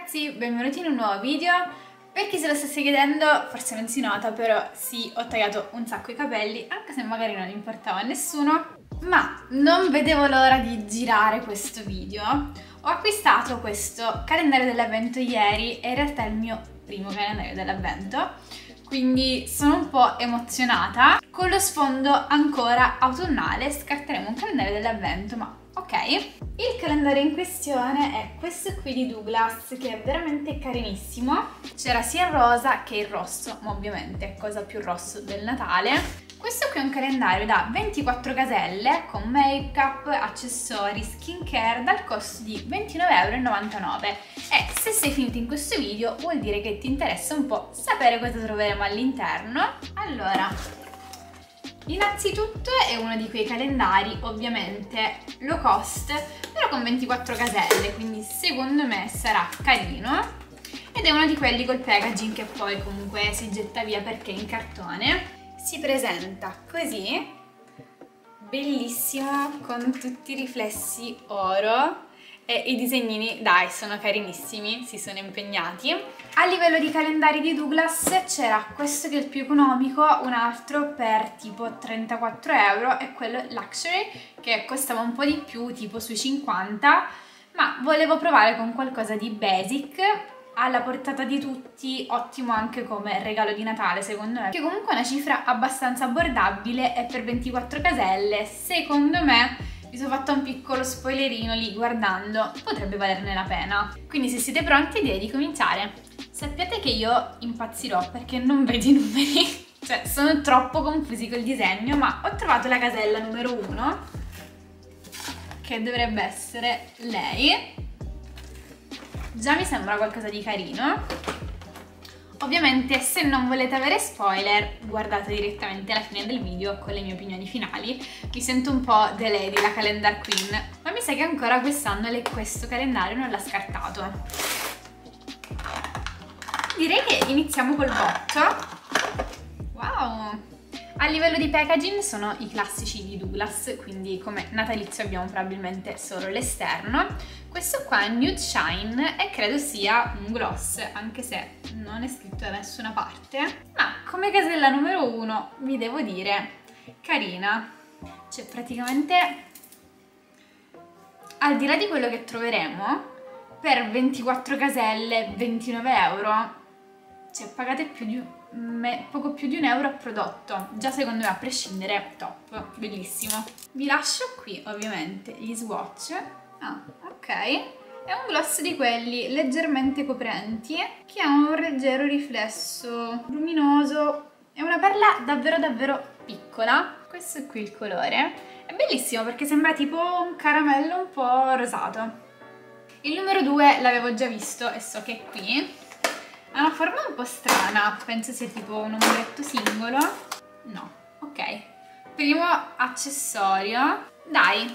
ragazzi, benvenuti in un nuovo video. Per chi se lo stesse chiedendo, forse non si nota, però sì, ho tagliato un sacco i capelli, anche se magari non importava a nessuno. Ma non vedevo l'ora di girare questo video. Ho acquistato questo calendario dell'avvento ieri e in realtà è il mio primo calendario dell'avvento, quindi sono un po' emozionata. Con lo sfondo ancora autunnale scarteremo un calendario dell'avvento, ma ok. Il calendario in questione è questo qui di Douglas, che è veramente carinissimo. C'era sia il rosa che il rosso, ma ovviamente cosa più rosso del Natale. Questo qui è un calendario da 24 caselle con make-up, accessori, skincare dal costo di 29,99 € e se sei finito in questo video vuol dire che ti interessa un po' sapere cosa troveremo all'interno. Allora, innanzitutto è uno di quei calendari ovviamente low cost, però con 24 caselle, quindi secondo me sarà carino. Ed è uno di quelli col packaging che poi comunque si getta via perché è in cartone. Si presenta così, bellissimo, con tutti i riflessi oro e i disegnini, dai, sono carinissimi, si sono impegnati. A livello di calendari di Douglas c'era questo che è il più economico, un altro per tipo 34 € e quello Luxury che costava un po' di più, tipo sui 50, ma volevo provare con qualcosa di basic, alla portata di tutti, ottimo anche come regalo di Natale secondo me, che comunque è una cifra abbastanza abbordabile e per 24 caselle secondo me, mi sono fatta un piccolo spoilerino lì guardando, potrebbe valerne la pena. Quindi se siete pronti direi di cominciare. Sappiate che io impazzirò perché non vedo i numeri, cioè sono troppo confusi col disegno, ma ho trovato la casella numero 1 che dovrebbe essere lei. Già mi sembra qualcosa di carino. Ovviamente se non volete avere spoiler guardate direttamente alla fine del video con le mie opinioni finali. Mi sento un po' The Lady, la calendar queen, ma mi sa che ancora quest'anno questo calendario non l'ha scartato. Direi che iniziamo col botto. Wow! A livello di packaging sono i classici di Douglas, quindi come natalizio abbiamo probabilmente solo l'esterno. Questo qua è Nude Shine e credo sia un gloss, anche se non è scritto da nessuna parte. Ma come casella numero 1 vi devo dire, carina. Cioè praticamente, al di là di quello che troveremo, per 24 caselle, 29 €, cioè pagate più di poco più di €1 a prodotto. Già secondo me a prescindere top, bellissimo. Vi lascio qui ovviamente gli swatch. Ah, ok. È un gloss di quelli leggermente coprenti che ha un leggero riflesso luminoso. È una perla davvero davvero piccola. Questo è qui il colore. È bellissimo perché sembra tipo un caramello un po' rosato. Il numero 2 l'avevo già visto e so che è qui. Ha una forma un po' strana, penso sia tipo un ombretto singolo. No, ok. Primo accessorio. Dai.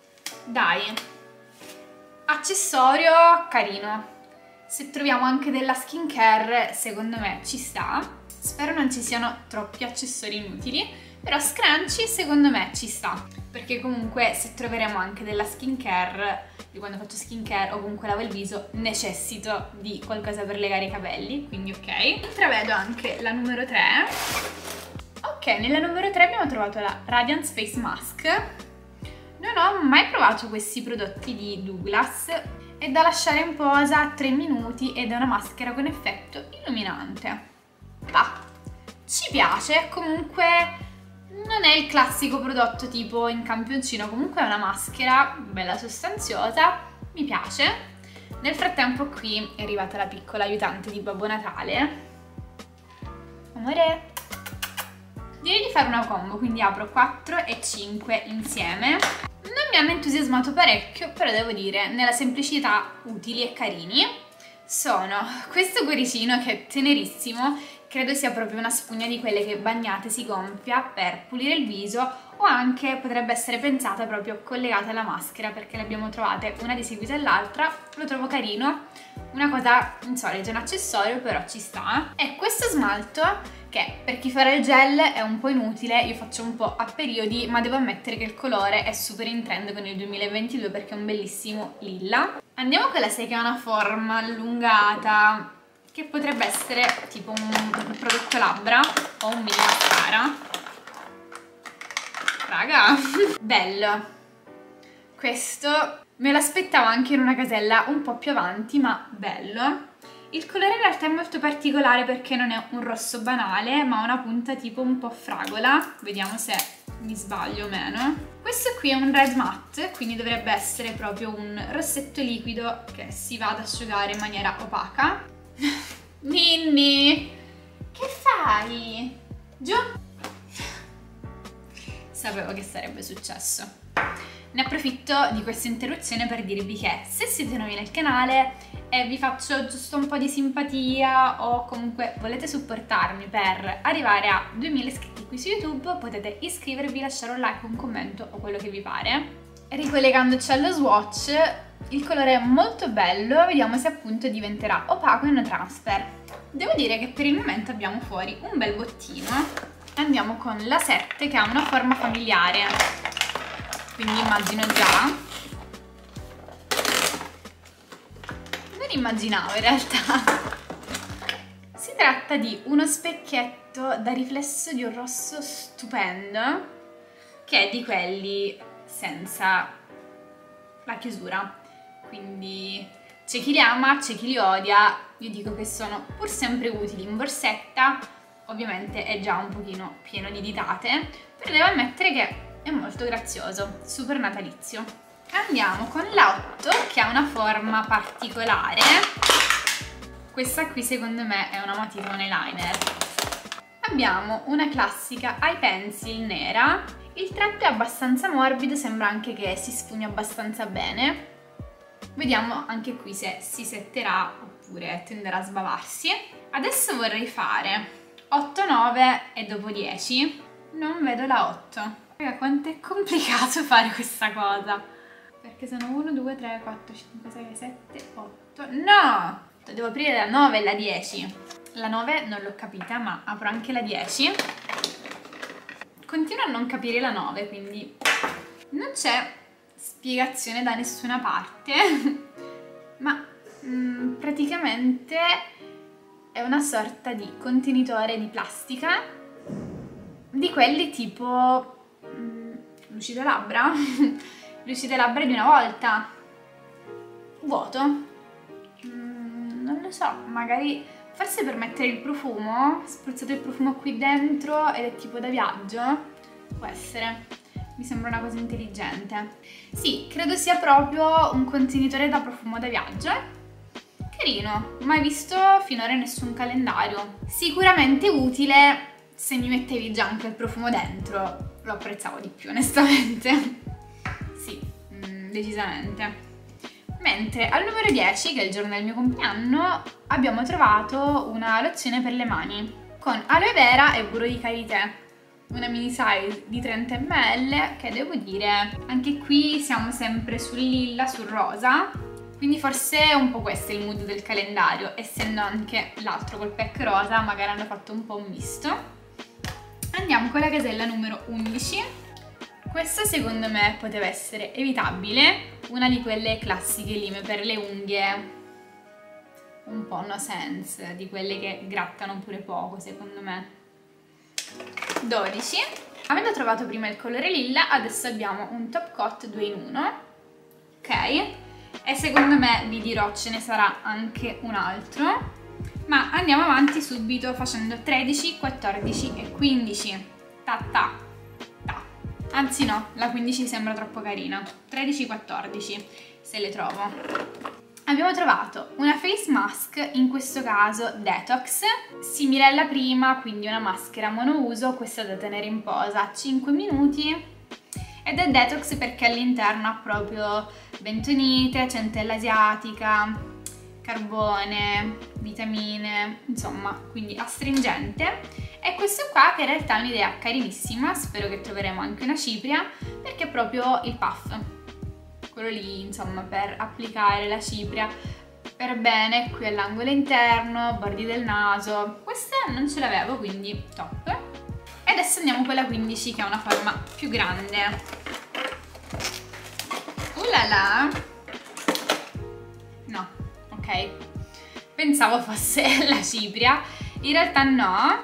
Accessorio carino. Se troviamo anche della skincare, secondo me ci sta. Spero non ci siano troppi accessori inutili, però scrunchie secondo me ci sta. Perché comunque se troveremo anche della skincare, io quando faccio skincare o comunque lavo il viso necessito di qualcosa per legare i capelli, quindi ok. Intravedo anche la numero 3. Ok, nella numero 3 abbiamo trovato la Radiance Face Mask. Non ho mai provato questi prodotti di Douglas, è da lasciare in posa 3 minuti ed è una maschera con effetto illuminante. Va, ci piace, comunque non è il classico prodotto tipo in campioncino, comunque è una maschera bella sostanziosa, mi piace. Nel frattempo qui è arrivata la piccola aiutante di Babbo Natale. Amore! Direi di fare una combo, quindi apro 4 e 5 insieme. Non mi hanno entusiasmato parecchio, però devo dire, nella semplicità utili e carini. Sono questo cuoricino che è tenerissimo, credo sia proprio una spugna di quelle che bagnate si gonfia per pulire il viso, o anche potrebbe essere pensata proprio collegata alla maschera perché le abbiamo trovate una di seguito all'altra. Lo trovo carino, una cosa insolita, un accessorio però ci sta. E questo smalto che che per chi farà il gel è un po' inutile, io faccio un po' a periodi, ma devo ammettere che il colore è super in trend con il 2022 perché è un bellissimo lilla. Andiamo con la 6 che ha una forma allungata, che potrebbe essere tipo un prodotto labbra o un mini mascara. Raga, bello! Questo me lo aspettavo anche in una casella un po' più avanti, ma bello. Il colore in realtà è molto particolare perché non è un rosso banale, ma ha una punta tipo un po' fragola. Vediamo se mi sbaglio o meno. Questo qui è un red matte, quindi dovrebbe essere proprio un rossetto liquido che si va ad asciugare in maniera opaca. Minnie, che fai? Giù? Sapevo che sarebbe successo. Ne approfitto di questa interruzione per dirvi che se siete nuovi nel canale e vi faccio giusto un po' di simpatia o comunque volete supportarmi per arrivare a 2000 iscritti qui su YouTube, potete iscrivervi, lasciare un like, un commento o quello che vi pare. Ricollegandoci allo swatch, il colore è molto bello, vediamo se appunto diventerà opaco e no transfer. Devo dire che per il momento abbiamo fuori un bel bottino. Andiamo con la 7 che ha una forma familiare, quindi immagino già. Non immaginavo in realtà. Si tratta di uno specchietto da riflesso di un rosso stupendo, che è di quelli senza la chiusura. Quindi c'è chi li ama, c'è chi li odia. Io dico che sono pur sempre utili in borsetta. Ovviamente è già un pochino pieno di ditate, però devo ammettere che è molto grazioso, super natalizio. Andiamo con la 8 che ha una forma particolare. Questa qui secondo me è una matita eyeliner. Abbiamo una classica eye pencil nera. Il tratto è abbastanza morbido, sembra anche che si sfumi abbastanza bene. Vediamo anche qui se si setterà oppure tenderà a sbavarsi. Adesso vorrei fare 8, 9 e dopo 10. Non vedo la 8. Raga, quanto è complicato fare questa cosa. Perché sono 1, 2, 3, 4, 5, 6, 7, 8. No! Devo aprire la 9 e la 10. La 9 non l'ho capita, ma apro anche la 10. Continuo a non capire la 9, quindi non c'è spiegazione da nessuna parte. Ma praticamente è una sorta di contenitore di plastica, di quelli tipo lucide labbra, lucide labbra di una volta, vuoto, non lo so, magari forse per mettere il profumo, spruzzato il profumo qui dentro ed è tipo da viaggio, può essere, mi sembra una cosa intelligente. Sì, credo sia proprio un contenitore da profumo da viaggio. Carino, mai visto finora in nessun calendario. Sicuramente utile se mi mettevi già anche il profumo dentro, lo apprezzavo di più onestamente. Sì, decisamente. Mentre al numero 10, che è il giorno del mio compleanno, abbiamo trovato una lozione per le mani con aloe vera e burro di karité, una mini size di 30 ml che devo dire, anche qui siamo sempre sul lilla, sul rosa. Quindi forse è un po' questo il mood del calendario, essendo anche l'altro col pack rosa, magari hanno fatto un po' un misto. Andiamo con la casella numero 11. Questa secondo me poteva essere evitabile, una di quelle classiche lime per le unghie, un po' no sense, di quelle che grattano pure poco secondo me. 12. Avendo trovato prima il colore lilla, adesso abbiamo un top coat 2 in 1, ok? E secondo me vi dirò ce ne sarà anche un altro, ma andiamo avanti subito facendo 13, 14 e 15. Ta ta ta. Anzi no, la 15 sembra troppo carina. 13, 14 se le trovo. Abbiamo trovato una face mask, in questo caso detox, simile alla prima, quindi una maschera monouso, questa da tenere in posa 5 minuti. Ed è detox perché all'interno ha proprio bentonite, centella asiatica, carbone, vitamine, insomma, quindi astringente. E questo qua che in realtà è un'idea carinissima, spero che troveremo anche una cipria, perché è proprio il puff, quello lì, insomma, per applicare la cipria per bene qui all'angolo interno, bordi del naso. Queste non ce l'avevo, quindi top. E adesso andiamo con la 15, che ha una forma più grande. Là. No, ok. Pensavo fosse la cipria, in realtà no.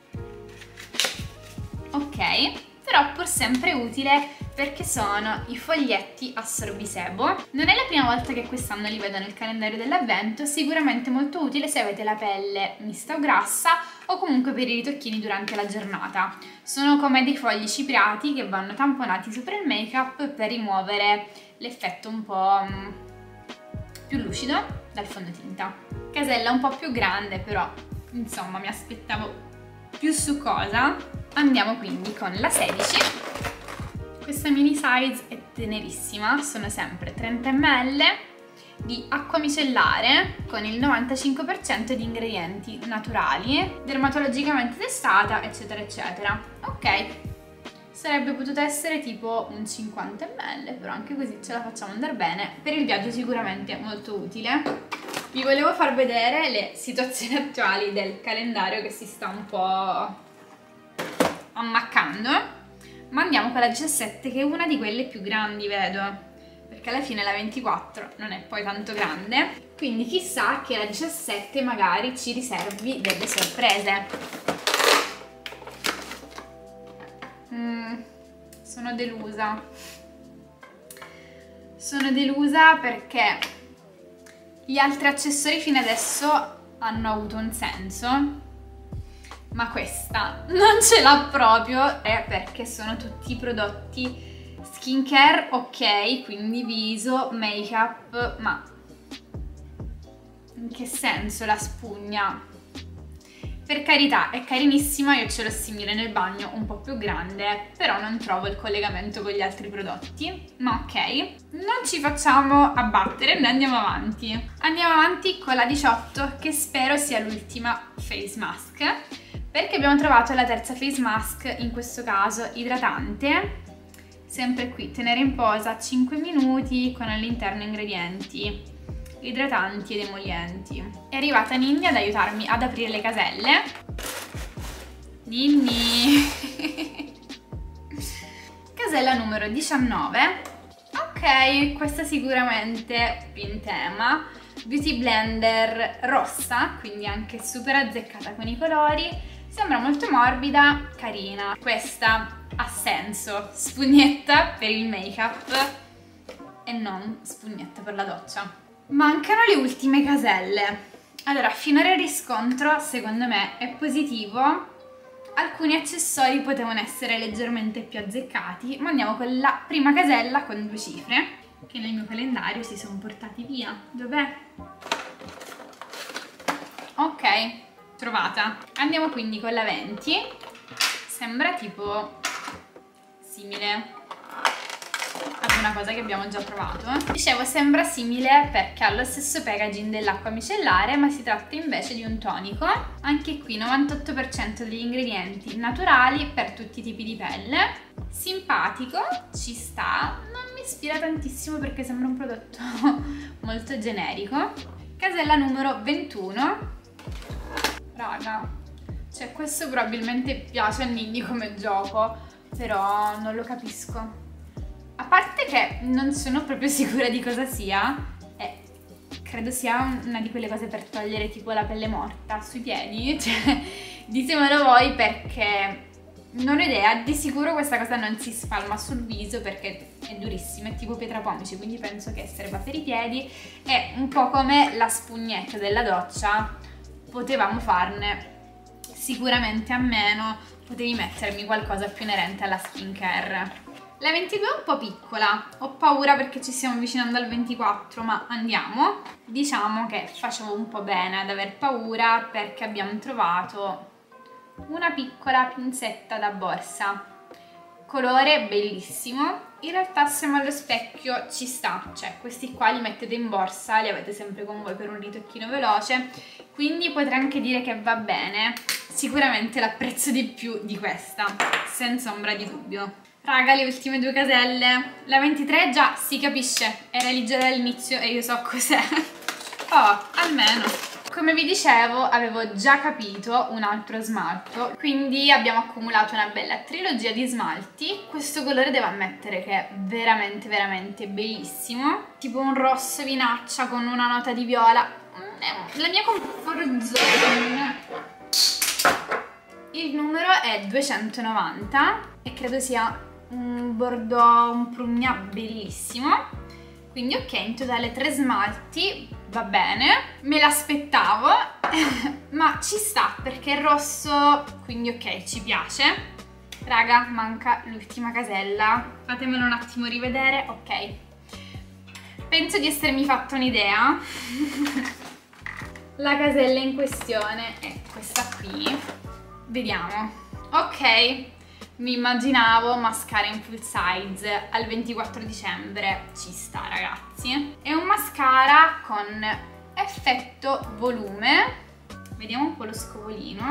Ok, però pur sempre utile perché sono i foglietti assorbisebo. Non è la prima volta che quest'anno li vedo nel calendario dell'avvento, sicuramente molto utile se avete la pelle mista o grassa o comunque per i ritocchini durante la giornata. Sono come dei fogli cipriati che vanno tamponati sopra il make-up per rimuovere l'effetto un po' più lucido dal fondotinta. Casella un po' più grande, però insomma mi aspettavo più succosa. Andiamo quindi con la 16. Questa mini size è tenerissima, sono sempre 30 ml di acqua micellare con il 95% di ingredienti naturali, dermatologicamente testata, eccetera eccetera. Ok, sarebbe potuta essere tipo un 50 ml, però anche così ce la facciamo andare bene. Per il viaggio sicuramente molto utile. Vi volevo far vedere le situazioni attuali del calendario che si sta un po' ammaccando, ma andiamo con la 17, che è una di quelle più grandi, vedo, perché alla fine la 24 non è poi tanto grande, quindi chissà che la 17 magari ci riservi delle sorprese. Sono delusa perché gli altri accessori fino adesso hanno avuto un senso, ma questa non ce l'ha proprio, perché sono tutti prodotti skincare, ok, quindi viso, make up, ma in che senso la spugna? Per carità, è carinissima, io ce l'ho simile nel bagno, un po' più grande, però non trovo il collegamento con gli altri prodotti, ma ok. Non ci facciamo abbattere, ne andiamo avanti. Andiamo avanti con la 18, che spero sia l'ultima face mask, perché abbiamo trovato la terza face mask, in questo caso idratante, sempre qui, tenere in posa 5 minuti con all'interno ingredienti idratanti ed emollienti. È arrivata Ninni ad aiutarmi ad aprire le caselle. Ninni! Casella numero 19. Ok, questa sicuramente più in tema. Beauty Blender rossa, quindi anche super azzeccata con i colori. Sembra molto morbida, carina. Questa ha senso, spugnetta per il make-up e non spugnetta per la doccia. Mancano le ultime caselle. Allora, finora il riscontro secondo me è positivo. Alcuni accessori potevano essere leggermente più azzeccati, ma andiamo con la prima casella con 2 cifre che nel mio calendario si sono portati via. Dov'è? Ok, trovata. Andiamo quindi con la 20. Sembra tipo simile ad una cosa che abbiamo già provato. Dicevo, sembra simile perché ha lo stesso packaging dell'acqua micellare, ma si tratta invece di un tonico. Anche qui 98% degli ingredienti naturali per tutti i tipi di pelle. Simpatico, ci sta, non mi ispira tantissimo perché sembra un prodotto molto generico. Casella numero 21. Raga, cioè questo probabilmente piace a Ninni come gioco, però non lo capisco. A parte che non sono proprio sicura di cosa sia, credo sia una di quelle cose per togliere tipo la pelle morta sui piedi, cioè ditemelo voi perché non ho idea. Di sicuro questa cosa non si spalma sul viso perché è durissima, è tipo pietra pomice, quindi penso che serva per i piedi. È un po' come la spugnetta della doccia, potevamo farne sicuramente a meno, potevi mettermi qualcosa più inerente alla skincare. La 22 è un po' piccola, ho paura perché ci stiamo avvicinando al 24, ma andiamo. Diciamo che facevo un po' bene ad aver paura perché abbiamo trovato una piccola pinzetta da borsa. Colore bellissimo, in realtà siamo allo specchio, ci sta, cioè questi qua li mettete in borsa, li avete sempre con voi per un ritocchino veloce, quindi potrei anche dire che va bene. Sicuramente l'apprezzo di più di questa, senza ombra di dubbio. Raga, le ultime 2 caselle. La 23 già si capisce, era lì già dall'inizio e io so cos'è. Oh, almeno. Come vi dicevo, avevo già capito un altro smalto, quindi abbiamo accumulato una bella trilogia di smalti. Questo colore devo ammettere che è veramente veramente bellissimo, tipo un rosso vinaccia con una nota di viola. È la mia comfort zone. Il numero è 290 e credo sia un bordeaux, un prugna bellissimo. Quindi ok, in totale 3 smalti, va bene, me l'aspettavo, ma ci sta perché è rosso, quindi ok, ci piace. Raga, manca l'ultima casella, fatemelo un attimo rivedere, ok. Penso di essermi fatta un'idea. La casella in questione è questa qui, vediamo. Ok. Mi immaginavo mascara in full size al 24 dicembre, ci sta ragazzi. È un mascara con effetto volume, vediamo un po' lo scovolino.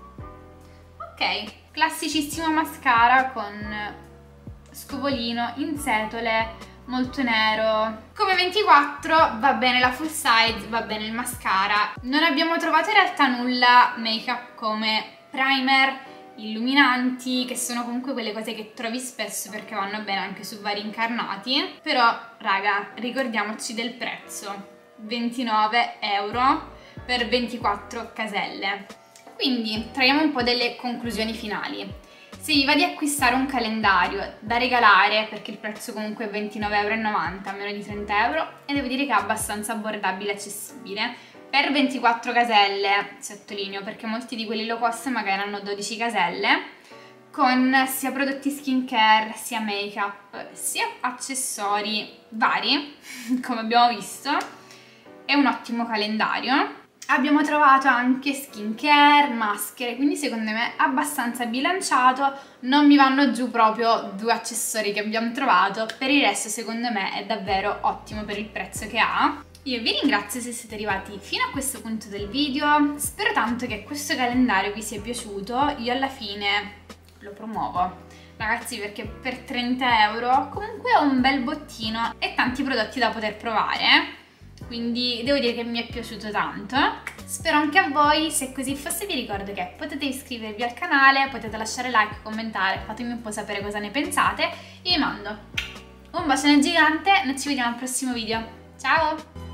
Ok, classicissimo mascara con scovolino in setole, molto nero. Come 24 va bene la full size, va bene il mascara. Non abbiamo trovato in realtà nulla make up come primer, illuminanti, che sono comunque quelle cose che trovi spesso perché vanno bene anche su vari incarnati. Però raga, ricordiamoci del prezzo, 29 euro per 24 caselle. Quindi traiamo un po' delle conclusioni finali. Se vi va di acquistare un calendario da regalare, perché il prezzo comunque è 29,90 €, meno di 30 euro, e devo dire che è abbastanza abbordabile e accessibile, per 24 caselle, sottolineo, perché molti di quelli low cost magari hanno 12 caselle, con sia prodotti skincare, sia make up, sia accessori vari, come abbiamo visto. È un ottimo calendario. Abbiamo trovato anche skincare, maschere, quindi secondo me è abbastanza bilanciato, non mi vanno giù proprio 2 accessori che abbiamo trovato, per il resto secondo me è davvero ottimo per il prezzo che ha. Io vi ringrazio se siete arrivati fino a questo punto del video, spero tanto che questo calendario vi sia piaciuto. Io alla fine lo promuovo, ragazzi, perché per 30 euro comunque ho un bel bottino e tanti prodotti da poter provare, quindi devo dire che mi è piaciuto tanto. Spero anche a voi. Se così fosse vi ricordo che potete iscrivervi al canale, potete lasciare like, commentare, fatemi un po' sapere cosa ne pensate. Io vi mando un bacione gigante, noi ci vediamo al prossimo video, ciao!